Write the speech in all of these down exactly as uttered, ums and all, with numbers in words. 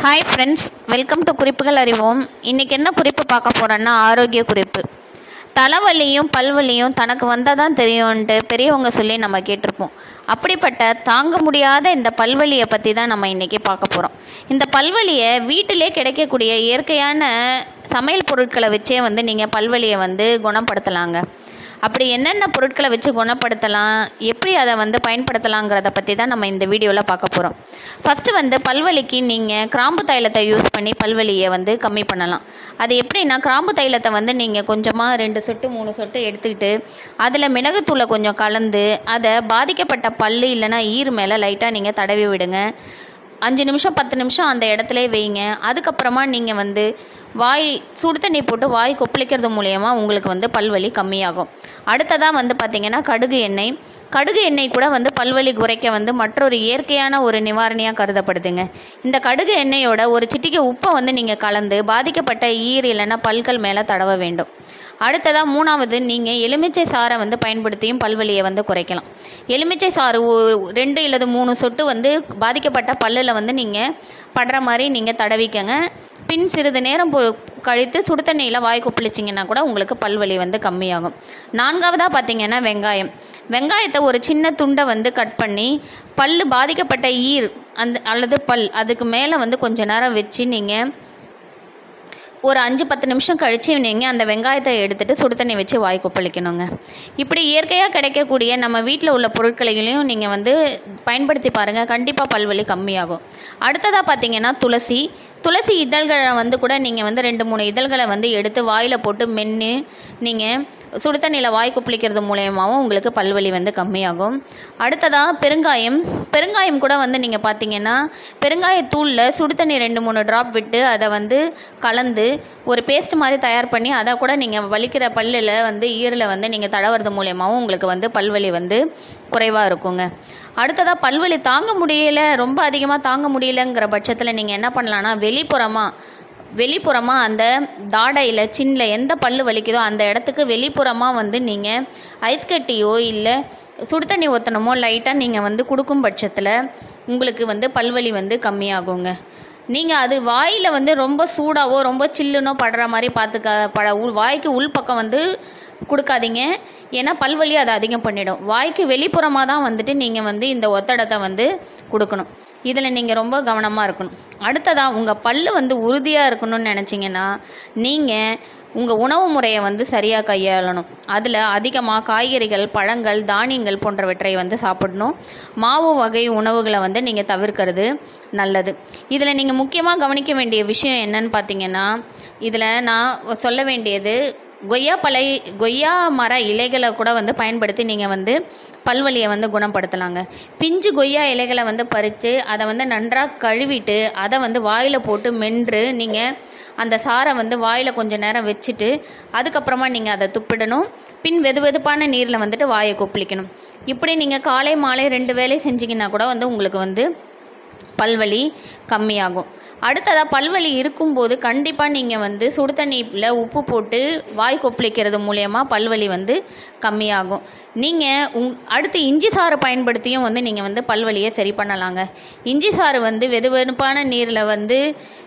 Hi friends, welcome to குறிப்புகள் அறிவோம். இன்றைக்கி என்ன குறிப்பு பார்க்க போகிறோன்னா ஆரோக்கிய குறிப்பு. தலைவலியும் பல்வலியும் தனக்கு வந்தால் தான் தெரியும்ன்ட்டு பெரியவங்க சொல்லி நம்ம கேட்டிருப்போம். அப்படிப்பட்ட தாங்க முடியாத இந்த பல்வலியை பற்றி தான் நம்ம இன்றைக்கி பார்க்க போகிறோம். இந்த பல்வலியை வீட்டிலே கிடைக்கக்கூடிய இயற்கையான சமையல் பொருட்களை வச்சே வந்து நீங்கள் பல்வலியை வந்து குணப்படுத்தலாங்க. அப்படி என்னென்ன பொருட்களை வச்சு குணப்படுத்தலாம், எப்படி அதை வந்து பயன்படுத்தலாங்கிறத பற்றி தான் நம்ம இந்த வீடியோவில் பார்க்க போகிறோம். ஃபஸ்ட்டு வந்து பல்வலிக்கு நீங்கள் கிராம்பு தைலத்தை யூஸ் பண்ணி பல்வலியை வந்து கம்மி பண்ணலாம். அது எப்படின்னா, கிராம்பு தைலத்தை வந்து நீங்கள் கொஞ்சமாக ரெண்டு சொட்டு மூணு சொட்டு எடுத்துக்கிட்டு அதில் மிளகுத்தூளை கொஞ்சம் கலந்து அதை பாதிக்கப்பட்ட பல் இல்லைன்னா ஈர் மேலே லைட்டாக நீங்கள் தடவி விடுங்க. அஞ்சு நிமிஷம் பத்து நிமிஷம் அந்த இடத்துல வைங்க. அதுக்கப்புறமா நீங்கள் வந்து வாய் சுடு தண்ணி போட்டு வாய் கொப்பளிக்கிறது மூலயமா உங்களுக்கு வந்து பல்வலி கம்மியாகும். அடுத்ததாக வந்து பார்த்திங்கன்னா கடுகு எண்ணெய். கடுகு எண்ணெய் கூட வந்து பல்வலி குறைக்க வந்து மற்றொரு இயற்கையான ஒரு நிவாரணியாக கருதப்படுதுங்க. இந்த கடுகு எண்ணெயோட ஒரு சிட்டிகை உப்பை வந்து நீங்கள் கலந்து பாதிக்கப்பட்ட ஈர் இல்லைன்னா பல்கள் மேலே தடவ வேண்டும். அடுத்ததாக மூணாவது, நீங்கள் எலுமிச்சை சாறை வந்து பயன்படுத்தியும் பல்வலியை வந்து குறைக்கலாம். எலுமிச்சை சாறு ரெண்டு இல்லது மூணு சொட்டு வந்து பாதிக்கப்பட்ட பல்லில் வந்து நீங்கள் படுற மாதிரி நீங்கள் தடவிக்கங்க. பின் சிறிது நேரம் கழித்து சுடு தண்ணியில் வாய் கொப்பளிச்சிங்கன்னா கூட உங்களுக்கு பல்வலி வந்து கம்மியாகும். நான்காவதாக பார்த்தீங்கன்னா வெங்காயம். வெங்காயத்தை ஒரு சின்ன துண்டை வந்து கட் பண்ணி பல் பாதிக்கப்பட்ட ஈர் அந்த அல்லது பல் அதுக்கு மேலே வந்து கொஞ்ச நேரம் வச்சு நீங்கள் ஒரு அஞ்சு பத்து நிமிஷம் கழித்து நீங்கள் அந்த வெங்காயத்தை எடுத்துகிட்டு சுடு தண்ணி வச்சு வாய் கொப்பளிக்கணுங்க. இப்படி இயற்கையாக கிடைக்கக்கூடிய நம்ம வீட்டில் உள்ள பொருட்களையும் நீங்கள் வந்து பயன்படுத்தி பாருங்கள், கண்டிப்பாக பல்வலி கம்மியாகும். அடுத்ததாக பார்த்தீங்கன்னா துளசி. துளசி இதழ்களை வந்து கூட நீங்கள் வந்து ரெண்டு மூணு இதழ்களை வந்து எடுத்து வாயில் போட்டு மென்று நீங்கள் சுடு தண்ணியில் வாய் கொப்பளிக்கிறது மூலயமாவும் உங்களுக்கு பல்வலி வந்து கம்மியாகும். அடுத்ததாக பெருங்காயம். பெருங்காயம் கூட வந்து நீங்கள் பார்த்தீங்கன்னா பெருங்காயத்தூளில் சுடு தண்ணி ரெண்டு மூணு ட்ராப் விட்டு அதை வந்து கலந்து ஒரு பேஸ்ட் மாதிரி தயார் பண்ணி அதை கூட நீங்கள் வலிக்கிற பல்லில் வந்து ஈரில் வந்து நீங்கள் தடவுறது மூலயமாவும் உங்களுக்கு வந்து பல்வலி வந்து குறைவாக இருக்குங்க. அடுத்ததாக பல்வலி தாங்க முடியலை, ரொம்ப அதிகமாக தாங்க முடியலைங்கிற பட்சத்தில் நீங்கள் என்ன பண்ணலான்னா வெளிப்புறமாக வெளிப்புறமாக அந்த தாடையில் சின்னில் எந்த பல் வலிக்குதோ அந்த இடத்துக்கு வெளிப்புறமாக வந்து நீங்கள் ஐஸ் கட்டியோ இல்லை சுடு தண்ணி ஊற்றணுமோ லைட்டாக நீங்கள் வந்து கொடுக்கும் பட்சத்தில் உங்களுக்கு வந்து பல்வலி வந்து கம்மியாகுங்க. நீங்கள் அது வாயில் வந்து ரொம்ப சூடாவோ ரொம்ப சில்லுனோ படுற மாதிரி பார்த்துக்க பட வாய்க்கு உள் பக்கம் வந்து கொடுக்காதீங்க. ஏன்னா பல்வலி அதை அதிகம் பண்ணிடும். வாய்க்கு வெளிப்புறமாக தான் வந்துட்டு நீங்கள் வந்து இந்த ஒத்தடத்தை வந்து கொடுக்கணும். இதில் நீங்கள் ரொம்ப கவனமாக இருக்கணும். அடுத்ததாக உங்கள் பல் வந்து உறுதியாக இருக்கணும்னு நினச்சிங்கன்னா நீங்கள் உங்கள் உணவு முறையை வந்து சரியாக கையாளணும். அதில் அதிகமாக காய்கறிகள், பழங்கள், தானியங்கள் போன்றவற்றை வந்து சாப்பிடணும். மாவு வகை உணவுகளை வந்து நீங்கள் தவிர்க்கிறது நல்லது. இதில் நீங்கள் முக்கியமாக கவனிக்க வேண்டிய விஷயம் என்னன்னு பார்த்தீங்கன்னா, இதில் நான் சொல்ல வேண்டியது கொய்யா பழை கொய்யா மர இலைகளை கூட வந்து பயன்படுத்தி நீங்கள் வந்து பல்வலியை வந்து குணப்படுத்தலாங்க. பிஞ்சு கொய்யா இலைகளை வந்து பறித்து அதை வந்து நன்றாக கழுவிட்டு அதை வந்து வாயில் போட்டு மென்று நீங்கள் அந்த சாரை வந்து வாயில் கொஞ்சம் நேரம் வச்சுட்டு அதுக்கப்புறமா நீங்கள் அதை துப்பிடணும். பின் வெது வெதுப்பான நீரில் வந்துட்டு வாயை கொப்பளிக்கணும். இப்படி நீங்கள் காலை மாலை ரெண்டு வேளை செஞ்சிங்கன்னா கூட வந்து உங்களுக்கு வந்து பல்வலி கம்மியாகும். அடுத்ததாக பல்வலி இருக்கும்போது கண்டிப்பாக நீங்கள் வந்து சுடு தண்ணியில் உப்பு போட்டு வாய் கொப்பளிக்கிறது மூலயமா பல்வலி வந்து கம்மியாகும். நீங்கள் உங் அடுத்து இஞ்சி சாறு பயன்படுத்தியும் வந்து நீங்கள் வந்து பல்வலியை சரி பண்ணலாங்க. இஞ்சி சாறு வந்து வெது வெதுப்பான நீரில் வந்து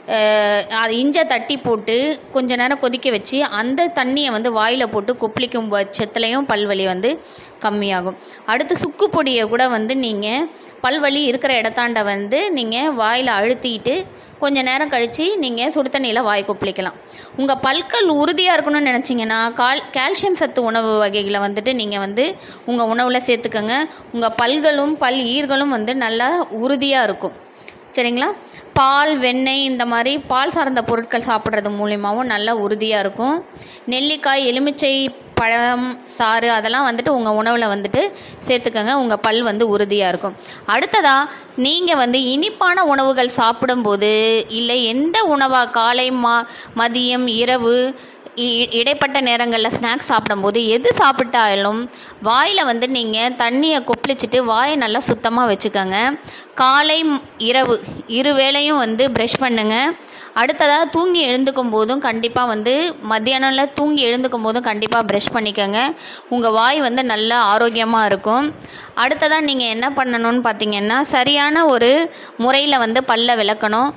இஞ்சை தட்டி போட்டு கொஞ்ச நேரம் கொதிக்க வச்சு அந்த தண்ணியை வந்து வாயில் போட்டு கொப்பளிக்கும் பட்சத்துலேயும் பல்வலி வந்து கம்மியாகும். அடுத்து சுக்கு பொடியை கூட வந்து நீங்கள் பல்வலி இருக்கிற இடத்தாண்ட வந்து நீங்கள் வாயில் அழுத்திட்டு கொஞ்ச நேரம் கழித்து நீங்கள் சுடு தண்ணியில் வாய் கொப்பளிக்கலாம். உங்கள் பல்கள் உறுதியாக இருக்கணும்னு நினச்சிங்கன்னா கால் கால்சியம் சத்து உணவு வகைகளை வந்துட்டு நீங்கள் வந்து உங்கள் உணவில் சேர்த்துக்கோங்க. உங்கள் பல்களும் பல் ஈர்களும் வந்து நல்லா உறுதியாக இருக்கும். சரிங்களா? பால், வெண்ணெய் இந்த மாதிரி பால் சார்ந்த பொருட்கள் சாப்பிட்றது மூலியமாகவும் நல்லா உறுதியாக இருக்கும். நெல்லிக்காய், எலுமிச்சை பழம் சாறு அதெல்லாம் வந்துட்டு உங்கள் உணவில் வந்துட்டு சேர்த்துக்கங்க. உங்கள் பல் வந்து உறுதியாக இருக்கும். அடுத்ததாக நீங்கள் வந்து இனிப்பான உணவுகள் சாப்பிடும்போது இல்லை எந்த உணவாக காலை மா மதியம் இரவு இடைப்பட்ட நேரங்களில் ஸ்நாக்ஸ் சாப்பிடும்போது எது சாப்பிட்டாலும் வாயில் வந்து நீங்கள் தண்ணியை கொப்பளிச்சுட்டு வாயை நல்லா சுத்தமாக வச்சுக்கோங்க. காலை இரவு இரு வேளையும் வந்து ப்ரஷ் பண்ணுங்க. அடுத்ததாக தூங்கி எழுந்துக்கும் போதும் கண்டிப்பாக வந்து மத்தியானம்ல தூங்கி எழுந்துக்கும் போதும் கண்டிப்பாக ப்ரஷ் பண்ணிக்கோங்க. உங்கள் வாய் வந்து நல்லா ஆரோக்கியமாக இருக்கும். அடுத்ததாக நீங்கள் என்ன பண்ணணும்னு பார்த்தீங்கன்னா, சரியான ஒரு முறையில் வந்து பல்லை விளக்கணும்.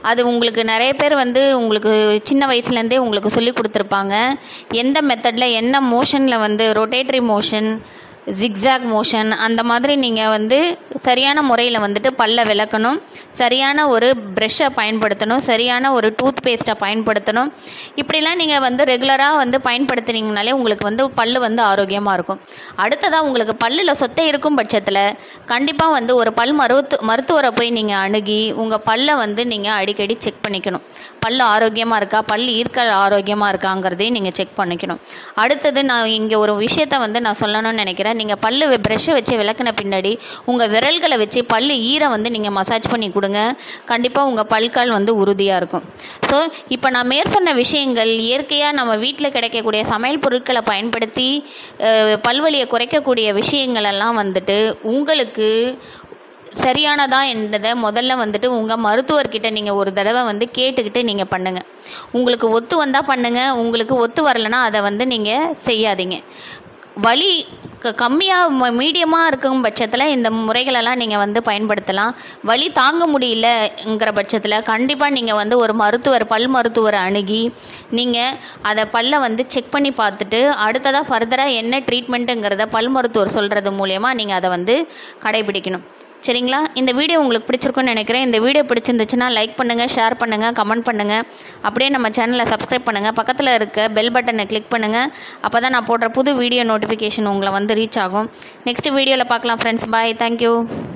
அது உங்களுக்கு நிறைய பேர் வந்து உங்களுக்கு சின்ன வயசுலேருந்தே உங்களுக்கு சொல்லி கொடுத்துருப்பாங்க. எந்த மெத்தடில் என்ன மோஷனில் வந்து ரொட்டேட்டரி மோஷன், ஜிக்ஸாக் மோஷன், அந்த மாதிரி நீங்கள் வந்து சரியான முறையில் வந்துட்டு பல்லை விளக்கணும், சரியான ஒரு ப்ரெஷ்ஷை பயன்படுத்தணும், சரியான ஒரு டூத் பேஸ்ட்டை பயன்படுத்தணும். இப்படிலாம் நீங்கள் வந்து ரெகுலராக வந்து பயன்படுத்துனீங்கனாலே உங்களுக்கு வந்து பல் வந்து ஆரோக்கியமாக இருக்கும். அடுத்ததாக உங்களுக்கு பல்லில் சொத்தை இருக்கும் பட்சத்தில் கண்டிப்பாக வந்து ஒரு பல் மருத்து மருத்துவரை போய் நீங்கள் அணுகி உங்கள் பல்லை வந்து நீங்கள் அடிக்கடி செக் பண்ணிக்கணும். பல் ஆரோக்கியமாக இருக்கா, பல் ஈர்க்க ஆரோக்கியமாக இருக்காங்கிறதையும் நீங்கள் செக் பண்ணிக்கணும். அடுத்தது நான் இங்கே ஒரு விஷயத்தை வந்து நான் சொல்லணும்னு நினைக்கிறேன். நீங்கள் பல்லு ப்ரெஷ்ஷை வச்சு விளக்குன பின்னாடி உங்கள் விரல்களை வச்சு பல்லு ஈரை வந்து நீங்கள் மசாஜ் பண்ணி கொடுங்க. கண்டிப்பாக உங்கள் பல்கால் வந்து உறுதியாக இருக்கும். ஸோ இப்போ நான் மேற் சொன்ன விஷயங்கள் இயற்கையாக நம்ம வீட்டில் கிடைக்கக்கூடிய சமையல் பொருட்களை பயன்படுத்தி பல்வலியை குறைக்கக்கூடிய விஷயங்கள் எல்லாம் வந்துட்டு உங்களுக்கு சரியானதா என்றதை முதல்ல வந்துட்டு உங்கள் மருத்துவர்கிட்ட நீங்கள் ஒரு தடவை வந்து கேட்டுக்கிட்டு நீங்கள் பண்ணுங்கள். உங்களுக்கு ஒத்து வந்தால் பண்ணுங்கள், உங்களுக்கு ஒத்து வரலைன்னா அதை வந்து நீங்கள் செய்யாதீங்க. வலி கம்மியாக மீடியமாக இருக்கும் பட்சத்தில் இந்த முறைகளெல்லாம் நீங்கள் வந்து பயன்படுத்தலாம். வலி தாங்க முடியலங்கிற பட்சத்தில் கண்டிப்பாக நீங்கள் வந்து ஒரு மருத்துவர் பல் மருத்துவரை அணுகி நீங்கள் அதை பல்லை வந்து செக் பண்ணி பார்த்துட்டு அடுத்ததாக ஃபர்தராக என்ன ட்ரீட்மெண்ட்டுங்கிறத பல் மருத்துவர் சொல்கிறது மூலயமா நீங்கள் அதை வந்து கடைபிடிக்கணும். சரிங்களா? இந்த வீடியோ உங்களுக்கு பிடிச்சிருக்குன்னு நினைக்கிறேன். இந்த வீடியோ பிடிச்சிருந்துச்சுன்னா லைக் பண்ணுங்கள், ஷேர் பண்ணுங்கள், கமெண்ட் பண்ணுங்கள். அப்படியே நம்ம சேனலை சப்ஸ்கிரைப் பண்ணுங்கள். பக்கத்தில் இருக்க பெல் பட்டனை கிளிக் பண்ணுங்கள். அப்போ தான் நான் போடுற புது வீடியோ நோட்டிஃபிகேஷன் உங்களை வந்து ரீச் ஆகும். நெக்ஸ்ட் வீடியோவில் பார்க்கலாம் ஃப்ரெண்ட்ஸ். பாய். தேங்க்யூ.